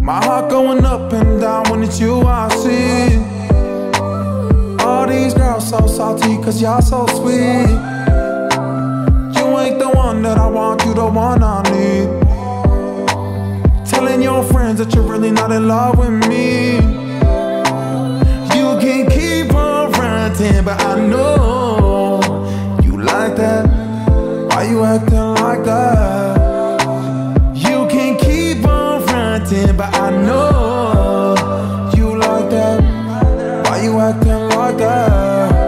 My heart going up and down when it's you I see. All these girls so salty cause y'all so sweet. You ain't the one that I want, you the one I need. Telling your friends that you're really not in love with me. You can keep on fronting, but I know you like that. Why you acting like that? You can keep on fronting, but I know you like that. Why you acting like that?